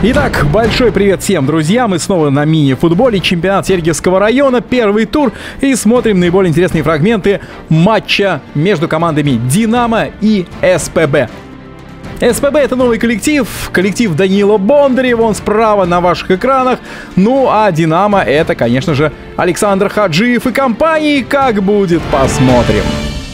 Итак, большой привет всем, друзья! Мы снова на мини-футболе, чемпионат Сергиевского района, первый тур, и смотрим наиболее интересные фрагменты матча между командами «Динамо» и СПБ. СПБ — это новый коллектив Данила Бондарева, он справа на ваших экранах. Ну а «Динамо» — это, конечно же, Александр Хаджиев и компании. Как будет, посмотрим.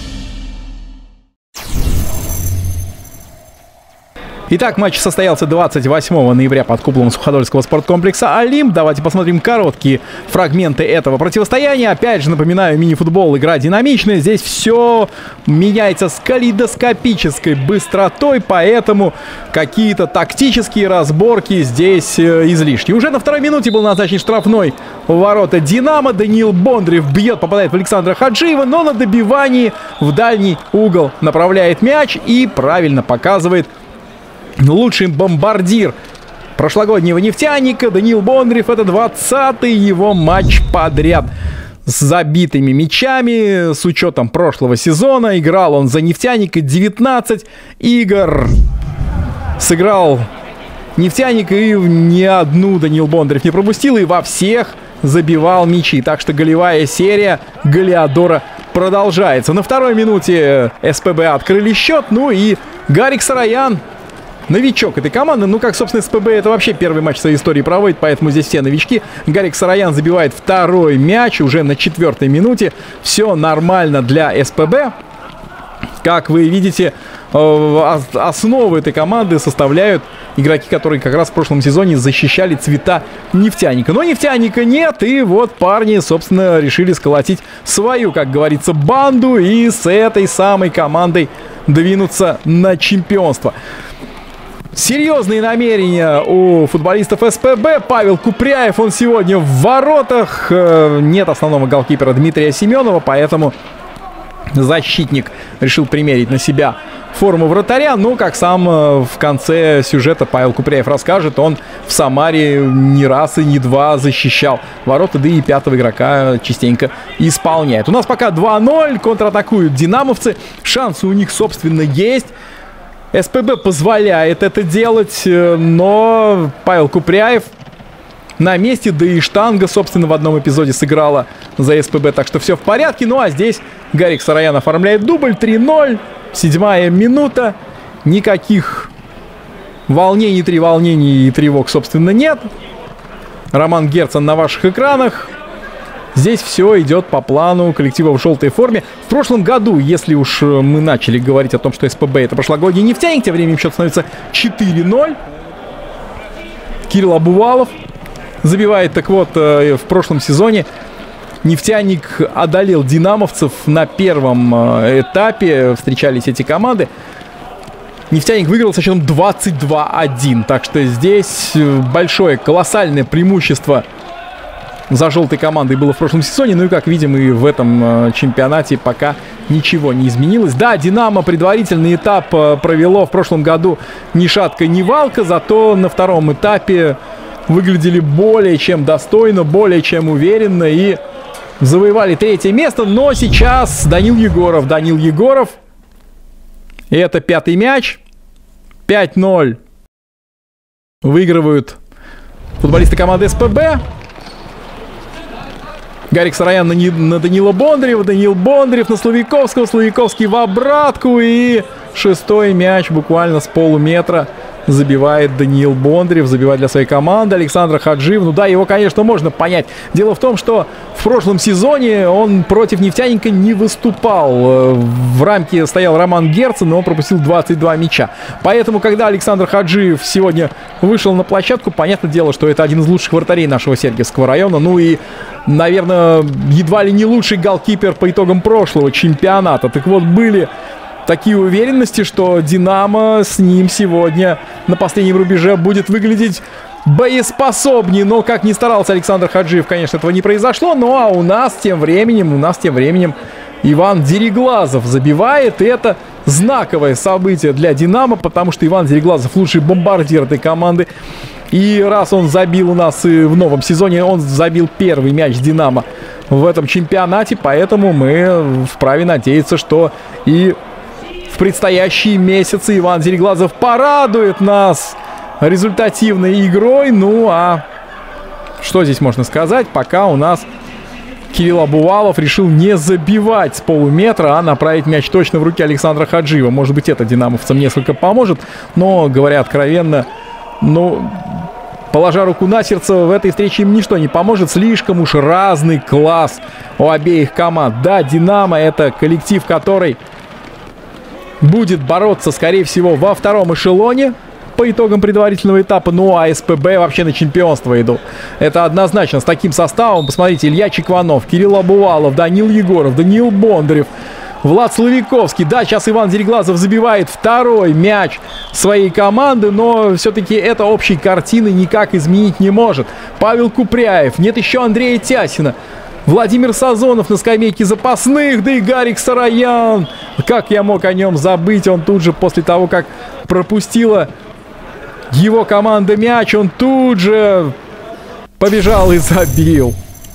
Итак, матч состоялся 28 ноября под куполом Суходольского спорткомплекса «Олимп». Давайте посмотрим короткие фрагменты этого противостояния. Опять же, напоминаю, мини-футбол — игра динамичная. Здесь все меняется с калейдоскопической быстротой, поэтому какие-то тактические разборки здесь излишни. Уже на второй минуте был назначен штрафной в ворота «Динамо». Даниил Бондарев бьет, попадает в Александра Хаджиева, но на добивании в дальний угол направляет мяч и правильно показывает лучший бомбардир прошлогоднего «Нефтяника» Даниил Бондарев. Это 20-й его матч подряд с забитыми мячами. С учетом прошлого сезона играл он за «Нефтяника» 19 игр. Сыграл «Нефтяник» и ни одну Даниил Бондарев не пропустил, и во всех забивал мячи. Так что голевая серия Голиадора продолжается. На второй минуте СПБ открыли счет. Ну и Гарик Сараян, новичок этой команды. Ну, как, собственно, СПБ это вообще первый матч в своей истории проводит, поэтому здесь все новички. Гарик Сараян забивает второй мяч уже на 4-й минуте. Все нормально для СПБ. Как вы видите, основу этой команды составляют игроки, которые как раз в прошлом сезоне защищали цвета «Нефтяника». Но «Нефтяника» нет, и вот парни, собственно, решили сколотить свою, как говорится, банду и с этой самой командой двинуться на чемпионство. Серьезные намерения у футболистов СПБ. Павел Купряев, он сегодня в воротах. Нет основного голкипера Дмитрия Семенова, поэтому защитник решил примерить на себя форму вратаря. Ну, как сам в конце сюжета Павел Купряев расскажет, он в Самаре не раз и не два защищал ворота, да и пятого игрока частенько исполняет. У нас пока 2-0, контратакуют динамовцы. Шансы у них, собственно, есть. СПБ позволяет это делать, но Павел Купряев на месте, да и штанга, собственно, в одном эпизоде сыграла за СПБ, так что все в порядке. Ну а здесь Гарик Сараян оформляет дубль, 3-0, 7-я минута, никаких волнений, треволнений и тревог, собственно, нет. Роман Герцен на ваших экранах. Здесь все идет по плану коллектива в желтой форме. В прошлом году, если уж мы начали говорить о том, что СПБ это прошлогодний «Нефтяник», тем временем счет становится 4-0. Кирилл Абувалов забивает. Так вот, в прошлом сезоне «Нефтяник» одолел динамовцев на первом этапе. Встречались эти команды. «Нефтяник» выиграл со счетом 22-1. Так что здесь большое, колоссальное преимущество за желтой командой было в прошлом сезоне. Ну и, как видим, и в этом чемпионате пока ничего не изменилось. Да, «Динамо» предварительный этап провело в прошлом году ни шатка, ни валка. Зато на втором этапе выглядели более чем достойно, более чем уверенно и завоевали 3-е место. Но сейчас Данил Егоров. И это 5-й мяч. 5-0 выигрывают футболисты команды СПБ. Гарик Сараян на Данила Бондарева. Даниил Бондарев на Славиковского. Славиковский в обратку. И 6-й мяч буквально с полуметра забивает Даниил Бондарев. Забивает для своей команды Александра Хаджиева. Ну да, его, конечно, можно понять. Дело в том, что в прошлом сезоне он против «Нефтяника» не выступал. В рамке стоял Роман Герцен, но он пропустил 22 мяча. Поэтому, когда Александр Хаджиев сегодня вышел на площадку, понятное дело, что это один из лучших вратарей нашего Сергиевского района. Ну и, наверное, едва ли не лучший голкипер по итогам прошлого чемпионата. Так вот, были такие уверенности, что «Динамо» с ним сегодня на последнем рубеже будет выглядеть боеспособнее. Но, как ни старался Александр Хаджиев, конечно, этого не произошло. Ну, а у нас тем временем Иван Дереглазов забивает. И это знаковое событие для «Динамо», потому что Иван Дереглазов лучший бомбардир этой команды. И раз он забил у нас и в новом сезоне, он забил первый мяч «Динамо» в этом чемпионате. Поэтому мы вправе надеяться, что и в предстоящие месяцы Иван Дереглазов порадует нас результативной игрой. Ну, а что здесь можно сказать? Пока у нас Кирилл Абувалов решил не забивать с полуметра, а направить мяч точно в руки Александра Хаджиева. Может быть, это динамовцам несколько поможет, но, говоря откровенно, ну, положа руку на сердце, в этой встрече им ничто не поможет. Слишком уж разный класс у обеих команд. Да, «Динамо» — это коллектив, который будет бороться, скорее всего, во втором эшелоне по итогам предварительного этапа. Ну, а СПБ вообще на чемпионство идут. Это однозначно. С таким составом, посмотрите, Илья Чекванов, Кирилл Абувалов, Данил Егоров, Даниил Бондарев, Влад Славиковский. Да, сейчас Иван Дереглазов забивает второй мяч своей команды, но все-таки это общей картины никак изменить не может. Павел Купряев, нет еще Андрея Тясина, Владимир Сазонов на скамейке запасных, да и Гарик Сараян. Как я мог о нем забыть? Он тут же, после того, как пропустила его команда мяч, он тут же побежал и забил.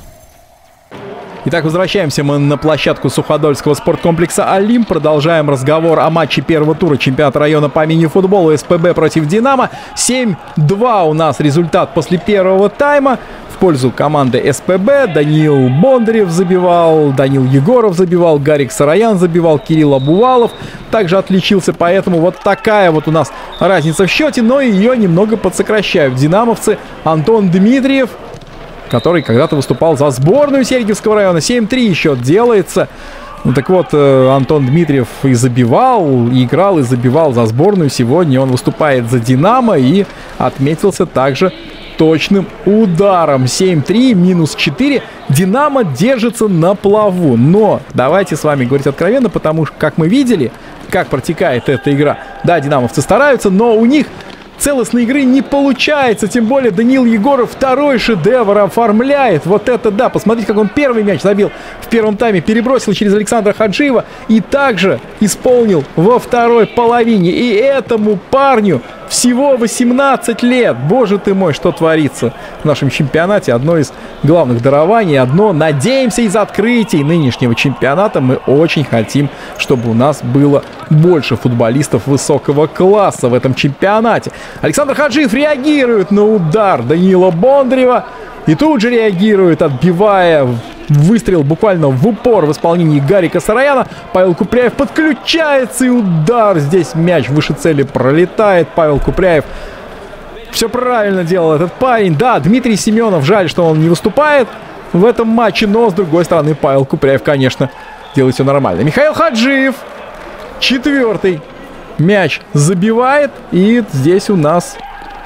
Итак, возвращаемся мы на площадку Суходольского спорткомплекса «Олимп». Продолжаем разговор о матче первого тура чемпионата района по мини-футболу СПБ против «Динамо». 7-2 у нас результат после первого тайма в пользу команды СПБ. Даниил Бондарев забивал, Данил Егоров забивал, Гарик Сараян забивал, Кирилл Абувалов также отличился. Поэтому вот такая вот у нас разница в счете, но ее немного подсокращают динамовцы. Антон Дмитриев, который когда-то выступал за сборную Сергиевского района. 7-3 счет делается. Ну так вот, Антон Дмитриев и забивал, и играл, и забивал за сборную. Сегодня он выступает за «Динамо» и отметился также точным ударом. 7-3, минус 4. «Динамо» держится на плаву. Но давайте с вами говорить откровенно, потому что, как мы видели, как протекает эта игра. Да, динамовцы стараются, но у них целостной игры не получается, тем более Даниил Егоров второй шедевр оформляет. Вот это да, посмотрите, как он первый мяч забил в первом тайме, перебросил через Александра Хаджиева и также исполнил во второй половине. И этому парню всего 18 лет. Боже ты мой, что творится в нашем чемпионате. Одно из главных дарований, одно, надеемся, из открытий нынешнего чемпионата. Мы очень хотим, чтобы у нас было больше футболистов высокого класса в этом чемпионате. Александр Хаджиев реагирует на удар Даниила Бондарева и тут же реагирует, отбивая выстрел буквально в упор в исполнении Гарика Сараяна. Павел Купряев подключается, и удар. Здесь мяч выше цели пролетает. Павел Купряев все правильно делал этот парень. Да, Дмитрий Семенов, жаль, что он не выступает в этом матче, но с другой стороны Павел Купряев, конечно, делает все нормально. Михаил Хаджиев, четвертый мяч забивает, и здесь у нас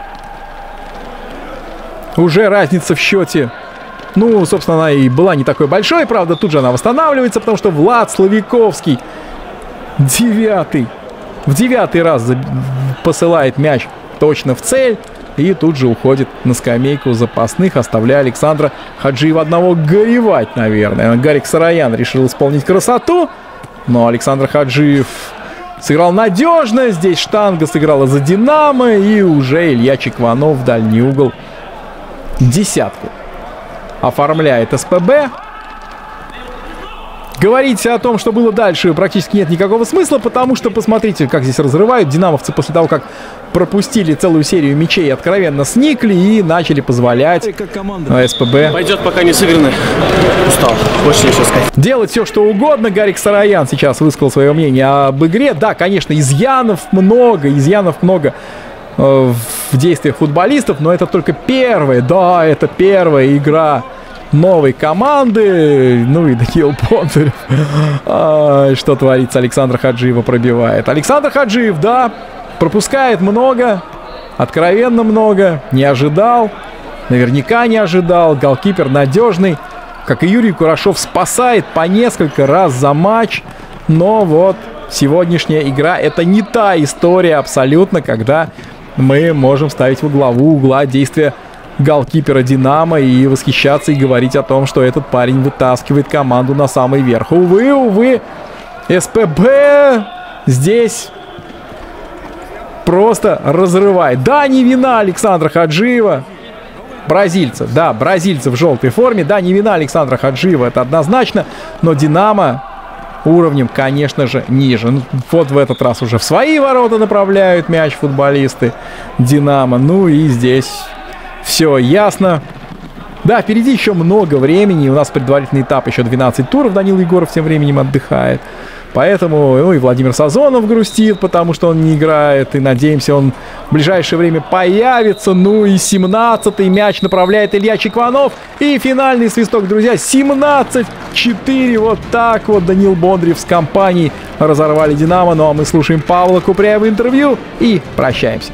уже разница в счете. Ну, собственно, она и была не такой большой, правда, тут же она восстанавливается, потому что Влад Славиковский в девятый раз посылает мяч точно в цель и тут же уходит на скамейку запасных, оставляя Александра Хаджиева одного горевать, наверное. Гарик Сараян решил исполнить красоту, но Александр Хаджиев сыграл надежно. Здесь штанга сыграла за «Динамо», и уже Илья Чекванов в дальний угол десятку оформляет СПБ. Говорить о том, что было дальше, практически нет никакого смысла, потому что посмотрите, как здесь разрывают. Динамовцы после того, как пропустили целую серию мячей, откровенно сникли и начали позволять СПБ. Пойдет, пока не сыграны. Устал. Больше ничего сказать. Делать все, что угодно. Гарик Сараян сейчас высказал свое мнение об игре. Да, конечно, изъянов много в действиях футболистов, но это только первая. Да, это первая игра новой команды. Ну и Даниил Бондарев. Что творится? Александр Хаджиева пробивает. Александр Хаджиев, да, пропускает много, откровенно много. Не ожидал, наверняка не ожидал. Голкипер надежный, как и Юрий Курашов, спасает по несколько раз за матч. Но вот сегодняшняя игра — это не та история абсолютно, когда мы можем ставить во главу угла действия голкипера «Динамо» и восхищаться и говорить о том, что этот парень вытаскивает команду на самый верх. Увы, СПБ здесь просто разрывает. Да, не вина Александра Хаджиева, бразильца. Да, бразильца в желтой форме. Да, не вина Александра Хаджиева, это однозначно. Но «Динамо» уровнем, конечно же, ниже. Ну, вот в этот раз уже в свои ворота направляют мяч футболисты «Динамо». Ну и здесь все ясно. Да, впереди еще много времени. У нас предварительный этап, еще 12 туров. Данил Егоров тем временем отдыхает. Поэтому, ну и Владимир Сазонов грустит, потому что он не играет. И надеемся, он в ближайшее время появится. Ну и 17-й мяч направляет Илья Чекванов. И финальный свисток, друзья. 17-4. Вот так вот Данил Бондарев с компанией разорвали «Динамо». Ну а мы слушаем Павла Купряева интервью и прощаемся.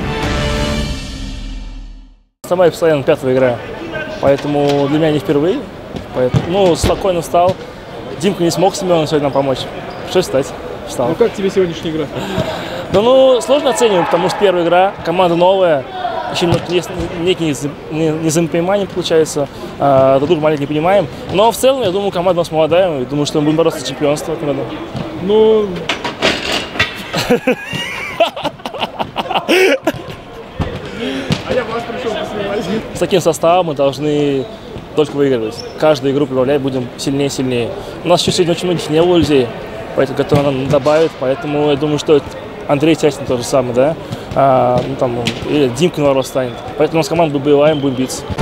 Сама я постоянно пятого играю. Поэтому для меня не впервые. Поэтому, ну, спокойно встал. Димка не смог Семену сегодня нам помочь. Пришлось встать. Встал. Ну как тебе сегодняшняя игра? Да, ну, сложно оценивать, потому что первая игра, команда новая, еще есть некие незаимопонимания, получается, друг друга маленько не понимаем. Но в целом, я думаю, команда у нас молодая, и думаю, что мы будем бороться за чемпионство в этом году. Ну... А я вас пришел посмотреть. С таким составом мы должны только выигрывать. Каждую игру прибавлять будем сильнее и сильнее. У нас еще сегодня очень многих не было людей, поэтому которые нам добавят. Поэтому я думаю, что Андрей Тясин то же самое, да? Ну, там, или Димка на ворот станет. Поэтому у нас команда будет боевая, мы будем биться.